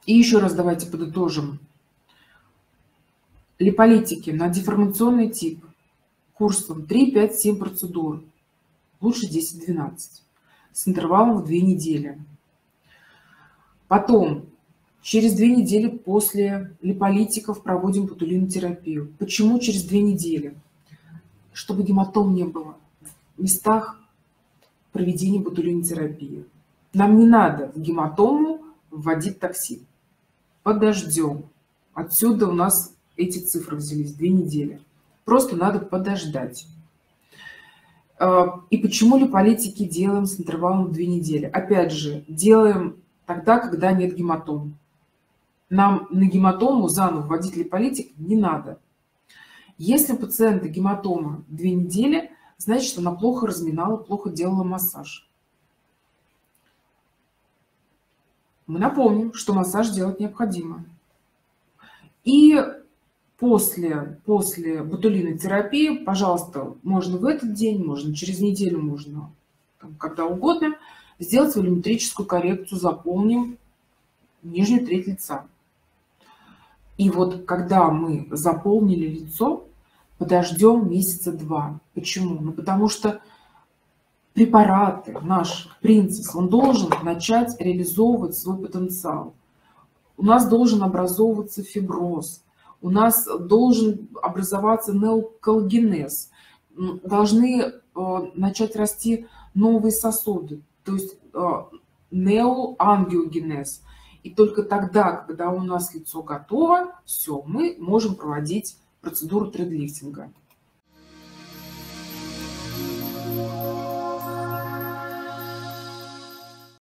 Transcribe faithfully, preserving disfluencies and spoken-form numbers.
И еще раз давайте подытожим. Липолитики на деформационный тип курсом три, пять, семь процедур, лучше десять-двенадцать, с интервалом в две недели. Потом, через две недели после липолитиков проводим ботулинотерапию. Почему через две недели? Чтобы гематом не было в местах проведения ботулинотерапии. Нам не надо в гематому вводить токсин. Подождем. Отсюда у нас эти цифры взялись, две недели. Просто надо подождать. И почему липолитики делаем с интервалом в две недели? Опять же, делаем тогда, когда нет гематом. Нам на гематому заново вводить липолитик не надо. Если у пациента гематома две недели, значит, что она плохо разминала, плохо делала массаж. Мы напомним, что массаж делать необходимо. И после, после ботулинотерапии, пожалуйста, можно в этот день, можно через неделю, можно там, когда угодно, сделать волюметрическую коррекцию, заполним нижнюю треть лица. И вот когда мы заполнили лицо, подождем месяца два. Почему? Ну, потому что препараты, наш принцип, он должен начать реализовывать свой потенциал. У нас должен образовываться фиброз, у нас должен образоваться неоколлагенез, должны начать расти новые сосуды, то есть неоангиогенез. И только тогда, когда у нас лицо готово, все, мы можем проводить процедуру тредлифтинга.